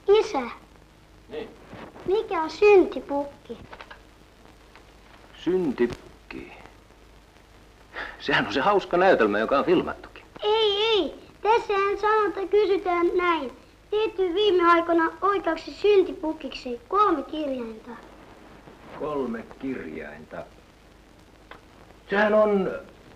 Isä. Niin. Mikä on syntipukki? Syntipukki. Sehän on se hauska näytelmä, joka on filmattukin. Ei. Tässähän sanota kysytään näin. Liittyy viime aikoina oikeaksi syntipukiksi 3 kirjainta. 3 kirjainta. Sehän on...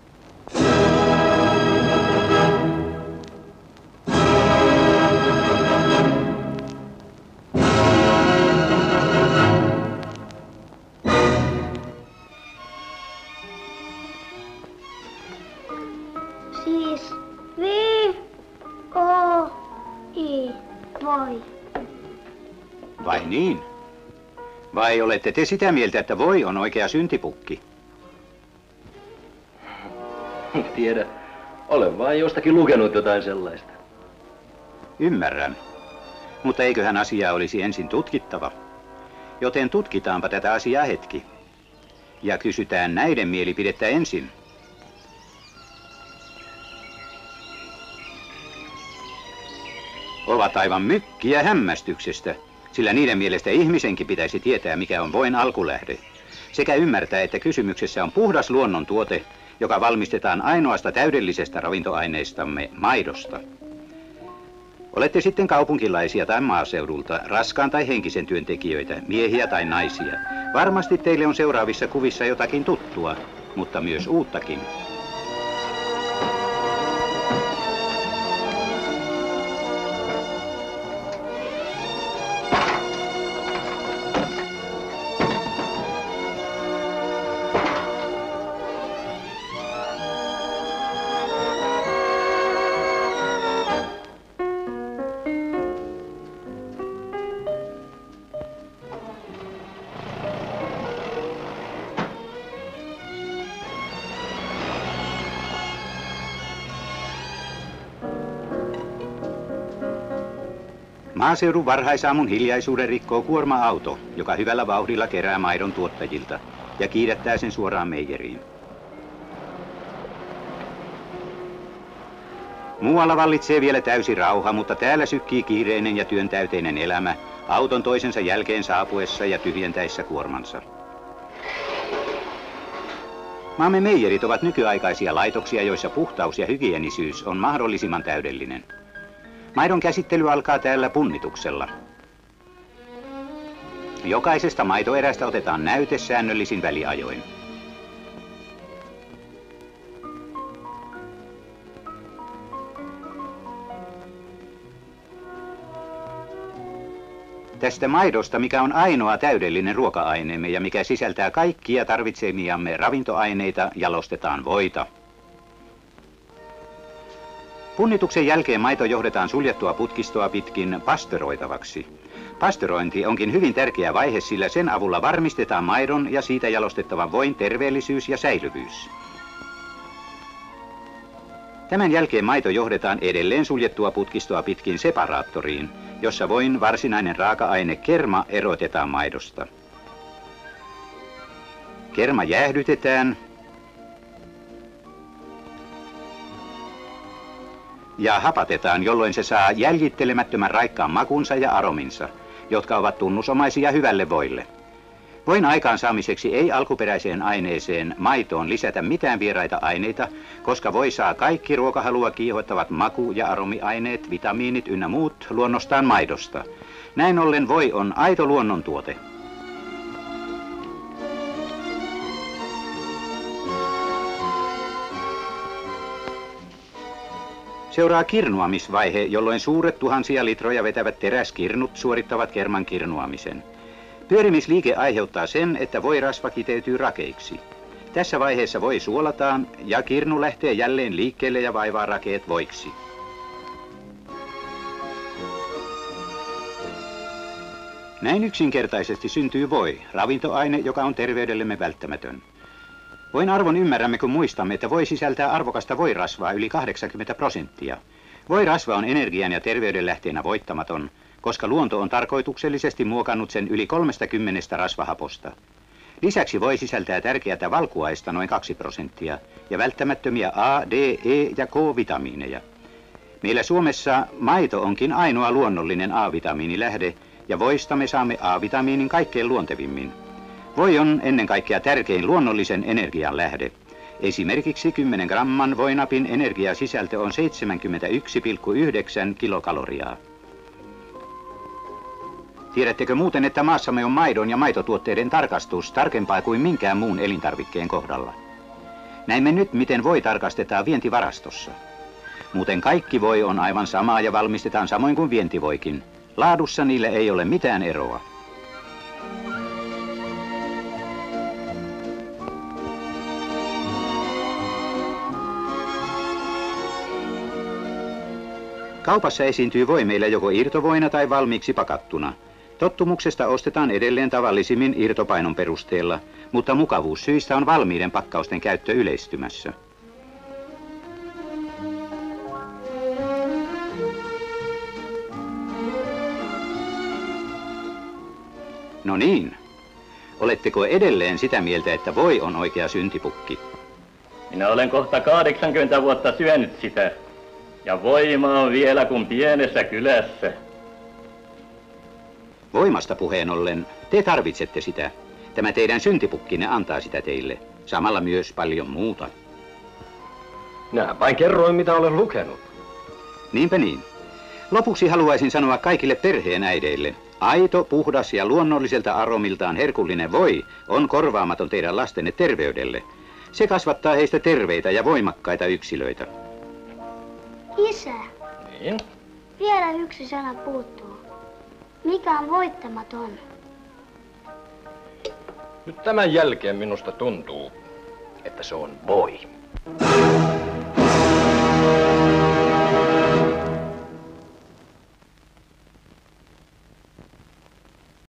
Siis V-O-I. Voi. Vai niin? Vai olette te sitä mieltä, että voi on oikea syntipukki? Tiedä. Olen vain jostakin lukenut jotain sellaista. Ymmärrän. Mutta eiköhän asiaa olisi ensin tutkittava. Joten tutkitaanpa tätä asiaa hetki. Ja kysytään näiden mielipidettä ensin. Ovat aivan mykkiä hämmästyksestä, sillä niiden mielestä ihmisenkin pitäisi tietää, mikä on voin alkulähde. Sekä ymmärtää, että kysymyksessä on puhdas luonnontuote, joka valmistetaan ainoasta täydellisestä ravintoaineistamme, maidosta. Olette sitten kaupunkilaisia tai maaseudulta, raskaan tai henkisen työntekijöitä, miehiä tai naisia. Varmasti teille on seuraavissa kuvissa jotakin tuttua, mutta myös uuttakin. Maaseudun varhaisaamun hiljaisuuden rikkoo kuorma-auto, joka hyvällä vauhdilla kerää maidon tuottajilta ja kiidättää sen suoraan meijeriin. Muualla vallitsee vielä täysi rauha, mutta täällä sykkii kiireinen ja työntäyteinen elämä auton toisensa jälkeen saapuessa ja tyhjentäessä kuormansa. Maamme meijerit ovat nykyaikaisia laitoksia, joissa puhtaus ja hygienisyys on mahdollisimman täydellinen. Maidon käsittely alkaa täällä punnituksella. Jokaisesta maitoerästä otetaan näyte säännöllisin väliajoin. Tästä maidosta, mikä on ainoa täydellinen ruoka-aineemme ja mikä sisältää kaikkia tarvitsemiamme ravintoaineita, jalostetaan voita. Punnituksen jälkeen maito johdetaan suljettua putkistoa pitkin pasteuroitavaksi. Pasteurointi onkin hyvin tärkeä vaihe, sillä sen avulla varmistetaan maidon ja siitä jalostettavan voin terveellisyys ja säilyvyys. Tämän jälkeen maito johdetaan edelleen suljettua putkistoa pitkin separaattoriin, jossa voin varsinainen raaka-aine kerma erotetaan maidosta. Kerma jäähdytetään ja hapatetaan, jolloin se saa jäljittelemättömän raikkaan makunsa ja arominsa, jotka ovat tunnusomaisia hyvälle voille. Voin aikaansaamiseksi ei alkuperäiseen aineeseen maitoon lisätä mitään vieraita aineita, koska voi saa kaikki ruokahalua kiihottavat maku- ja aromiaineet, vitamiinit ynnä muut luonnostaan maidosta. Näin ollen voi on aito luonnontuote. Seuraa kirnuamisvaihe, jolloin suuret tuhansia litroja vetävät teräskirnut suorittavat kerman kirnuamisen. Pyörimisliike aiheuttaa sen, että voirasva kiteytyy rakeiksi. Tässä vaiheessa voi suolataan ja kirnu lähtee jälleen liikkeelle ja vaivaa rakeet voiksi. Näin yksinkertaisesti syntyy voi, ravintoaine, joka on terveydellemme välttämätön. Voin arvon ymmärrämme, kun muistamme, että voi sisältää arvokasta voirasvaa yli 80%. Voirasva on energian ja terveyden lähteenä voittamaton, koska luonto on tarkoituksellisesti muokannut sen yli 30 rasvahaposta. Lisäksi voi sisältää tärkeätä valkuaista noin 2% ja välttämättömiä A, D, E ja K-vitamiineja. Meillä Suomessa maito onkin ainoa luonnollinen A-vitamiinilähde, ja voista me saamme A-vitamiinin kaikkein luontevimmin. Voi on ennen kaikkea tärkein luonnollisen energian lähde. Esimerkiksi 10 gramman voinapin energiasisältö on 71,9 kilokaloria. Tiedättekö muuten, että maassamme on maidon ja maitotuotteiden tarkastus tarkempaa kuin minkään muun elintarvikkeen kohdalla? Näimme nyt, miten voi tarkastetaan vientivarastossa. Muuten kaikki voi on aivan samaa ja valmistetaan samoin kuin vientivoikin. Laadussa niille ei ole mitään eroa. Kaupassa esiintyy voi meillä joko irtovoina tai valmiiksi pakattuna. Tottumuksesta ostetaan edelleen tavallisimmin irtopainon perusteella, mutta mukavuussyistä on valmiiden pakkausten käyttö yleistymässä. No niin. Oletteko edelleen sitä mieltä, että voi on oikea syntipukki? Minä olen kohta 80 vuotta syönyt sitä. Ja voima on vielä kuin pienessä kylässä. Voimasta puheen ollen, te tarvitsette sitä. Tämä teidän syntipukkinne antaa sitä teille. Samalla myös paljon muuta. Minä vain kerroin, mitä olen lukenut. Niinpä niin. Lopuksi haluaisin sanoa kaikille perheenäideille. Aito, puhdas ja luonnolliselta aromiltaan herkullinen voi on korvaamaton teidän lastenne terveydelle. Se kasvattaa heistä terveitä ja voimakkaita yksilöitä. Isä, Niin? vielä yksi sana puuttuu. Mikä on voittamaton? Nyt tämän jälkeen minusta tuntuu, että se on voi.